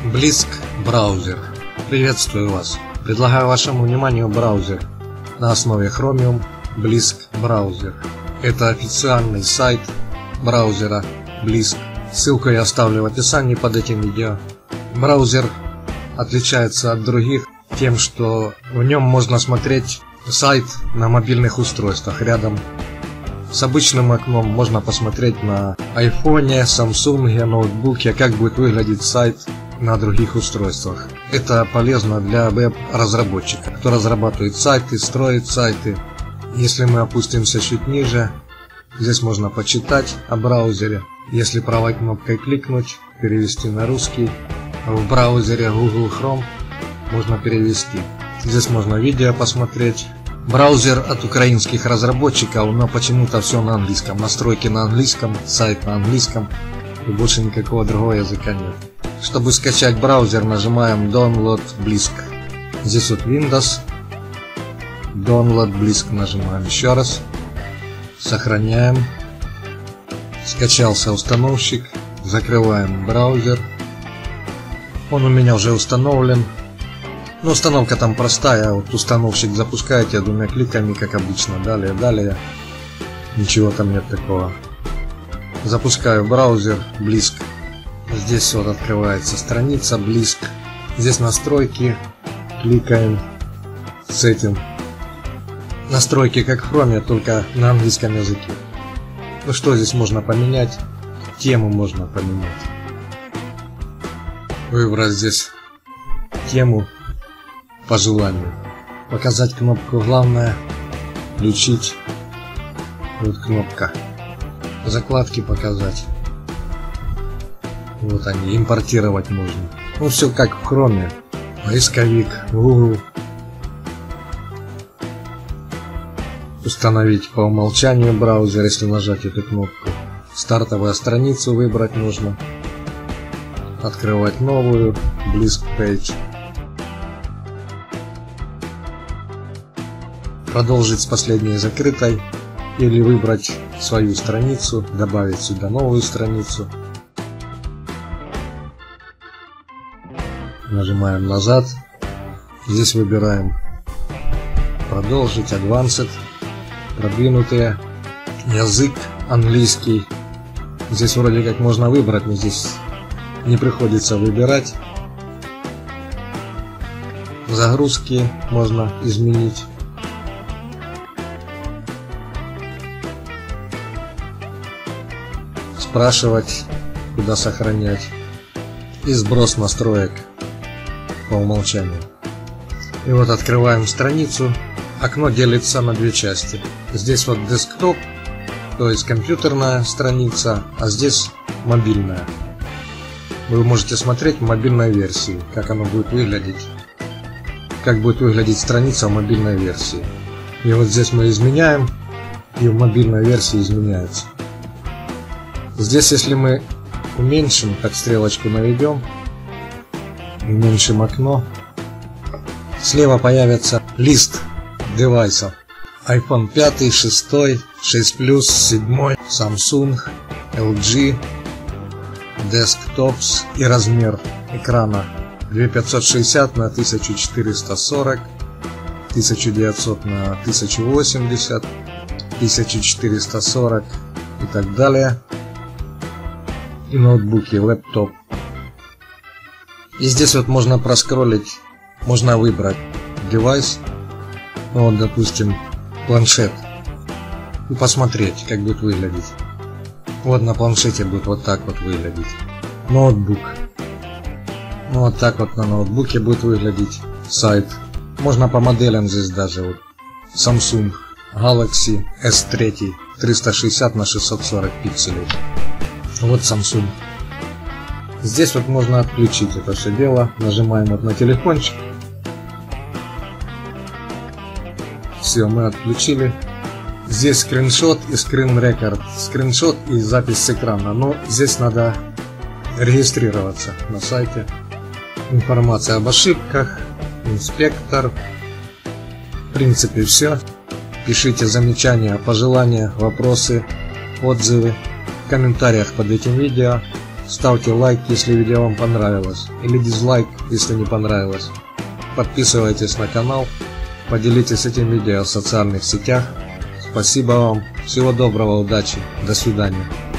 Blisk браузер. Приветствую вас. Предлагаю вашему вниманию браузер на основе Chromium Blisk браузер. Это официальный сайт браузера Blisk. Ссылку я оставлю в описании под этим видео. Браузер отличается от других тем, что в нем можно смотреть сайт на мобильных устройствах. Рядом с обычным окном можно посмотреть на айфоне, самсунге, ноутбуке, как будет выглядеть сайт на других устройствах. Это полезно для веб-разработчика, кто разрабатывает сайты, строит сайты. Если мы опустимся чуть ниже, здесь можно почитать о браузере. Если правой кнопкой кликнуть, перевести на русский. В браузере Google Chrome можно перевести. Здесь можно видео посмотреть. Браузер от украинских разработчиков, но почему-то все на английском. Настройки на английском, сайт на английском, и больше никакого другого языка нет. Чтобы скачать браузер, нажимаем Download Blisk. Здесь вот Windows. Download Blisk нажимаем еще раз. Сохраняем. Скачался установщик. Закрываем браузер. Он у меня уже установлен. Но установка там простая. Вот установщик запускаете двумя кликами, как обычно. Далее. Ничего там нет такого. Запускаю браузер Blisk. Здесь вот открывается страница Blisk. Здесь настройки. Кликаем. Setting. Настройки как в Chrome, только на английском языке. Ну что здесь можно поменять? Тему можно поменять. Выбрать здесь тему по желанию. Показать кнопку «Главное». Включить. Вот кнопка. Закладки показать. Вот они. Импортировать можно. Ну все как в Chrome. Поисковик. Google. Установить по умолчанию браузер, если нажать эту кнопку. Стартовую страницу выбрать нужно. Открывать новую. Blisk Page. Продолжить с последней закрытой. Или выбрать свою страницу. Добавить сюда новую страницу. Нажимаем назад. Здесь выбираем продолжить, Advanced. Продвинутые. Язык английский. Здесь вроде как можно выбрать, но здесь не приходится выбирать. Загрузки можно изменить. Спрашивать, куда сохранять. И сброс настроек по умолчанию. И вот открываем страницу. Окно делится на две части. Здесь вот десктоп, то есть компьютерная страница, а здесь мобильная. Вы можете смотреть в мобильной версии, как оно будет выглядеть. Как будет выглядеть страница в мобильной версии. И вот здесь мы изменяем, и в мобильной версии изменяется. Здесь, если мы уменьшим, так стрелочку наведем, уменьшим окно, слева появится лист девайсов. iPhone 5, 6, 6 Plus, 7, Samsung, LG, Desktops и размер экрана 2560 на 1440, 1900 на 1080, 1440 и так далее. И ноутбуки, лэптоп. И здесь вот можно проскроллить, можно выбрать девайс, ну вот допустим планшет, и посмотреть, как будет выглядеть. Вот на планшете будет вот так вот выглядеть. Ноутбук. Ну вот так вот на ноутбуке будет выглядеть сайт. Можно по моделям здесь даже вот. Samsung Galaxy S3 360 на 640 пикселей. Вот Samsung. Здесь вот можно отключить это все дело. Нажимаем вот на телефончик. Все, мы отключили. Здесь скриншот и скрин-рекорд. Скриншот и запись с экрана. Но здесь надо регистрироваться на сайте. Информация об ошибках. Инспектор. В принципе все. Пишите замечания, пожелания, вопросы, отзывы в комментариях под этим видео. Ставьте лайк, если видео вам понравилось, или дизлайк, если не понравилось. Подписывайтесь на канал, поделитесь этим видео в социальных сетях. Спасибо вам, всего доброго, удачи, до свидания.